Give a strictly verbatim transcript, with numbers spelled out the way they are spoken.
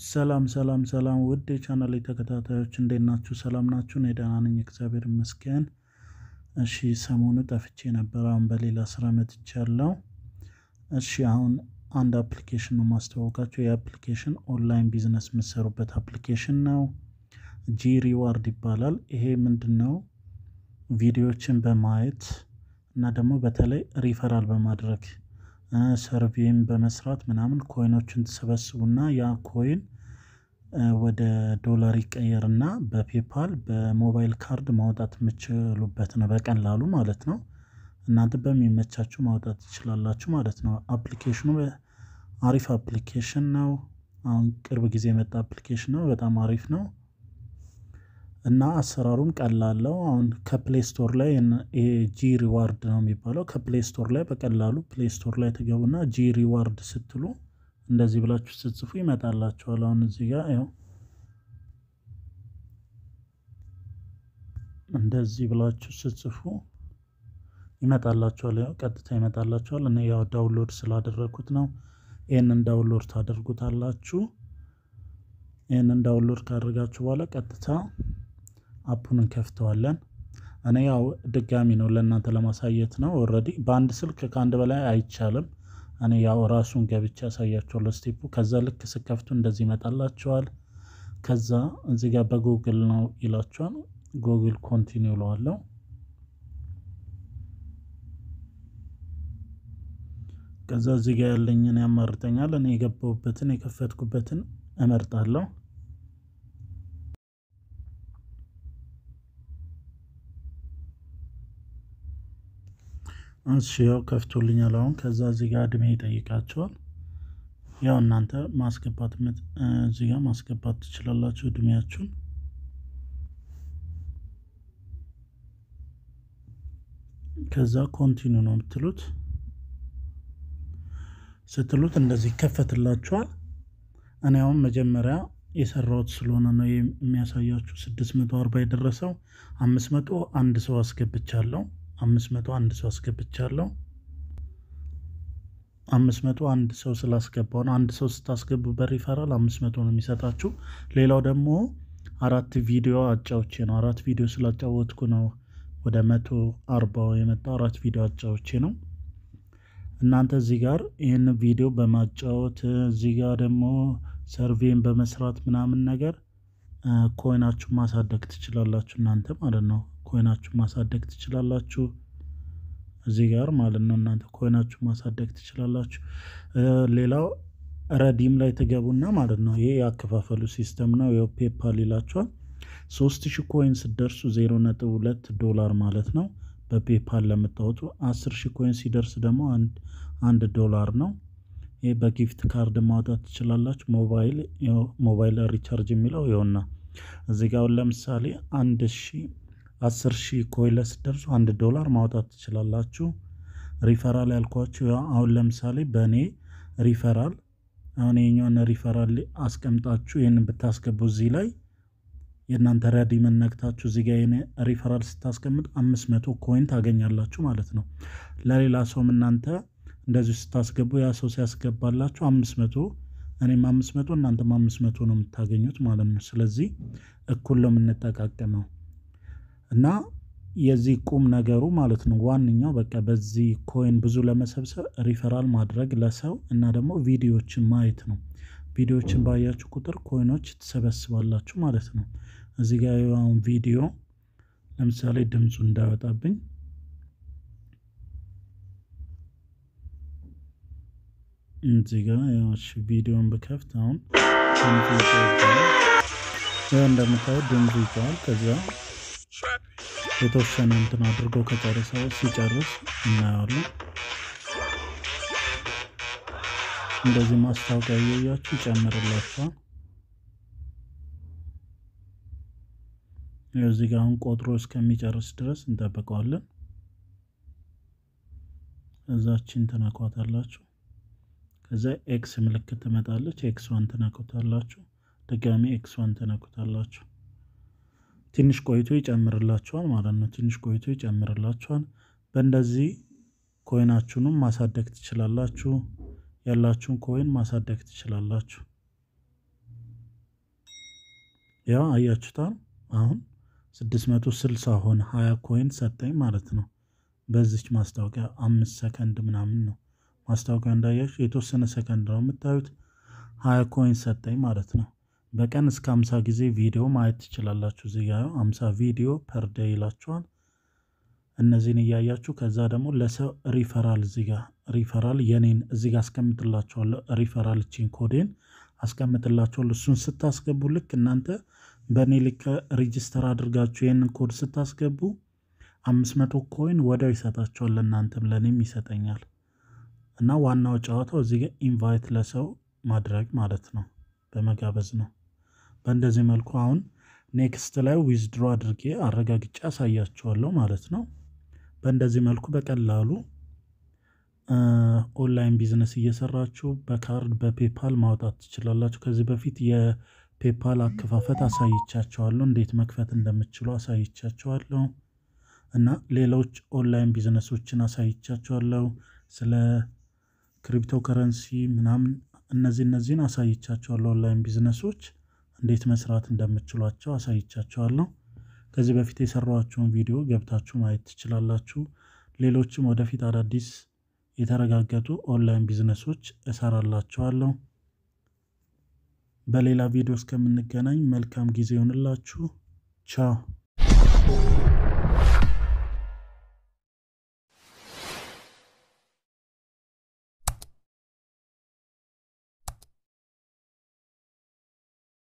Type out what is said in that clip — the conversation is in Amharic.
ሰላም ሰላም ሰላም ውድ የቻናሌ ተከታታዮች እንዴት ናችሁ? ሰላም ናችሁ? እኔ ደህና ነኝ እግዚአብሔር ይመስገን። እሺ ሰሞኑ ጠፍቼ ነበር አሁን በሌላ ስራ መጥቻለሁ። እሺ አሁን አንድ አፕሊኬሽን ነው ማስተዋወቃችሁ። የአፕሊኬሽን ኦንላይን ቢዝነስ የምትሰሩበት አፕሊኬሽን ነው። ጂ ሪዋርድ ይባላል። ይሄ ምንድነው? ቪዲዮዎችን በማየት እና ደግሞ በተለይ ሪፈራል በማድረግ ሰርቪም በመስራት ምናምን ኮይኖችን ተሰበስቡና ያ ኮይን ወደ ዶላር ይቀየርና በፔፓል በሞባይል ካርድ ማውጣት የምትችሉበት ነው በቀላሉ ማለት ነው። እናንተ በሚመቻችሁ ማውጣት ትችላላችሁ ማለት ነው። አፕሊኬሽኑ አሪፍ አፕሊኬሽን ነው። አሁን ቅርብ ጊዜ የመጣ አፕሊኬሽን ነው። በጣም አሪፍ ነው። እና አሰራሩም ቀላል ነው። አሁን ከፕሌይ ስቶር ላይ ጂ ሪዋርድ ነው የሚባለው። ከፕሌይ ስቶር ላይ በቀላሉ ፕሌይ ስቶር ላይ ትገቡና ጂ ሪዋርድ ስትሉ እንደዚህ ብላችሁ ስትጽፉ ይመጣላችኋል። አሁን እዚህ ጋር ያው እንደዚህ ብላችሁ ስትጽፉ ይመጣላችኋል። ያው ቀጥታ ይመጣላችኋል። እኔ ያው ዳውንሎድ ስላደረኩት ነው። ይሄንን ዳውንሎድ ታደርጉታላችሁ። ይሄንን ዳውንሎድ ካደረጋችሁ በኋላ ቀጥታ አፑን እንከፍተዋለን። እኔ ያው ድጋሚ ነው ለእናንተ ለማሳየት ነው። ኦሬዲ በአንድ ስልክ ከአንድ በላይ አይቻልም። እኔ ያው ራሱን ገብቼ አሳያችኋለሁ ስቴፑ። ከዛ ልክ ስከፍቱ እንደዚህ ይመጣላችኋል። ከዛ እዚህ ጋር በጉግል ነው ይላችኋል። ጉግል ኮንቲኒው እለዋለሁ። ከዛ እዚህ ጋር ያለኝን ያማርጠኛል። እኔ የገባሁበትን የከፈትኩበትን እመርጣለሁ። እሺ ያው ከፍቶልኛል አሁን። ከዛ እዚህ ጋር እድሜ ይጠይቃችኋል። ያው እናንተ ማስገባት እዚህ ጋር ማስገባት ትችላላችሁ እድሜያችሁን። ከዛ ኮንቲኒው ነው የምትሉት። ስትሉት እንደዚህ ይከፈትላችኋል። እኔ አሁን መጀመሪያ የሰራሁት ስለሆነ ነው የሚያሳያችሁ። ስድስት መቶ አርባ የደረሰው አምስት መቶ አንድ ሰው አስገብቻለሁ። አምስት መቶ አንድ ሰው አስገብቻለሁ። አምስት መቶ አንድ ሰው ስላስገባው ነው። አንድ ሰው ስታስገቡ በሪፈራል አምስት መቶ ነው የሚሰጣችሁ። ሌላው ደግሞ አራት ቪዲዮ አጫውቼ ነው። አራት ቪዲዮ ስላጫወትኩ ነው ወደ መቶ አርባ የመጣው። አራት ቪዲዮ አጫውቼ ነው። እናንተ እዚህ ጋር ይሄን ቪዲዮ በማጫወት እዚህ ጋር ደግሞ ሰርቬን በመስራት ምናምን ነገር ኮይናችሁ ማሳደግ ትችላላችሁ እናንተ ማለት ነው። ኮይናችሁ ማሳደግ ትችላላችሁ እዚህ ጋር ማለት ነው። እናንተ ኮይናችሁ ማሳደግ ትችላላችሁ። ሌላው ረዲም ላይ ትገቡና ማለት ነው። ይሄ ያከፋፈሉ ሲስተም ነው። ያው ፔፓል ይላችኋል። ሶስት ሺህ ኮይን ሲደርሱ ዜሮ ነጥብ ሁለት ዶላር ማለት ነው በፔፓል ለምታወጡ። አስር ሺህ ኮይን ሲደርስ ደግሞ አንድ አንድ ዶላር ነው። ይሄ በጊፍት ካርድ ማውጣት ትችላላችሁ። ሞባይል ሞባይል ሪቻርጅ የሚለው ይኸውና እዚህ ጋር ለምሳሌ አንድ ሺህ አስር ሺህ ኮይን ሲደርሱ አንድ ዶላር ማውጣት ትችላላችሁ። ሪፈራል ያልኳችሁ አሁን ለምሳሌ በእኔ ሪፈራል አሁን የኛውን ሪፈራል አስቀምጣችሁ ይሄንን ብታስገቡ እዚህ ላይ የእናንተ ረዲም ነክታችሁ እዚህ ጋር የኔ ሪፈራል ስታስቀምጥ አምስት መቶ ኮይን ታገኛላችሁ ማለት ነው። ለሌላ ሰውም እናንተ እንደዚህ ስታስገቡ ያ ሰው ሲያስገባላችሁ አምስት መቶ እኔም አምስት መቶ እናንተም አምስት መቶ ነው የምታገኙት ማለት ነው። ስለዚህ እኩል ነው የምንጠቃቀመው። እና የዚህ ቁም ነገሩ ማለት ነው ዋንኛው በቃ በዚህ ኮይን ብዙ ለመሰብሰብ ሪፈራል ማድረግ ለሰው እና ደግሞ ቪዲዮዎችን ማየት ነው። ቪዲዮዎችን ባያችሁ ቁጥር ኮይኖች ትሰበስባላችሁ ማለት ነው። እዚህ ጋር ያው ቪዲዮ ለምሳሌ ድምጹ እንዳይወጣብኝ እዚህ ጋር ያው ቪዲዮን በከፍት አሁን ያው እንደምታዩት ድምጹ ይጫዋል። ከዛ የተወሰነ እንትን አድርጎ ከጨረሰው ሲጨርስ እናያለን። እንደዚህ ማስታወቂያ እያያችሁ ይጨምርላችኋል። እዚህ ጋር አሁን ቆጥሮ እስከሚጨርስ ድረስ እንጠብቀዋለን። እዛችን ተነኳታላችሁ። ከዛ ኤክስ ምልክት ትመጣለች። ኤክስ ዋን ተነኳታላችሁ። ድጋሚ ኤክስ ዋን ተነኳታላችሁ። ትንሽ ቆይቶ ይጨምርላችኋል ማለት ነው። ትንሽ ቆይቶ ይጨምርላችኋል። በእንደዚህ ኮይናችሁንም ማሳደግ ትችላላችሁ። ያላችሁን ኮይን ማሳደግ ትችላላችሁ። ያው አያችሁታ አሁን ስድስት መቶ ስልሳ ሆነ ሃያ ኮይን ሰጠኝ ማለት ነው። በዚች ማስታወቂያ አምስት ሰከንድ ምናምን ነው ማስታወቂያ እንዳያችሁ የተወሰነ ሰከንድ ነው የምታዩት። ሃያ ኮይን ሰጠኝ ማለት ነው። በቀን እስከ ሃምሳ ጊዜ ቪዲዮ ማየት ትችላላችሁ። እዚህ ጋር ሃምሳ ቪዲዮ ፐር ዴይ ይላችኋል። እነዚህን እያያችሁ ከዛ ደግሞ ለሰው ሪፈራል እዚህ ጋር ሪፈራል የኔን እዚህ ጋር አስቀምጥላችኋለሁ። ሪፈራል ቺን ኮዴን አስቀምጥላችኋለሁ። እሱን ስታስገቡ ልክ እናንተ በእኔ ልክ ሬጂስተር አድርጋችሁ ይህንን ኮድ ስታስገቡ አምስት መቶ ኮይን ወዲያው ይሰጣችኋል። ለእናንተም ለእኔም ይሰጠኛል። እና ዋናው ጨዋታው እዚህ ጋር ኢንቫይት ለሰው ማድረግ ማለት ነው፣ በመጋበዝ ነው። በእንደዚህ መልኩ አሁን ኔክስት ላይ ዊዝድሮ አድርጌ አረጋግጬ አሳያችኋለሁ ማለት ነው። በእንደዚህ መልኩ በቀላሉ ኦንላይን ቢዝነስ እየሰራችሁ በካርድ በፔፓል ማውጣት ትችላላችሁ። ከዚህ በፊት የፔፓል አከፋፈት አሳይቻችኋለሁ፣ እንዴት መክፈት እንደምትችሉ አሳይቻችኋለሁ። እና ሌሎች ኦንላይን ቢዝነሶችን አሳይቻችኋለሁ። ስለ ክሪፕቶ ከረንሲ ምናምን እነዚህ እነዚህን አሳይቻችኋለሁ። ኦንላይን ቢዝነሶች እንዴት መስራት እንደምትችሏቸው አሳይቻችኋለሁ። ከዚህ በፊት የሰራኋቸውን ቪዲዮ ገብታችሁ ማየት ትችላላችሁ። ሌሎችም ወደፊት አዳዲስ የተረጋገጡ ኦንላይን ቢዝነሶች እሰራላችኋለሁ። በሌላ ቪዲዮ እስከምንገናኝ መልካም ጊዜ ይሁንላችሁ። ቻው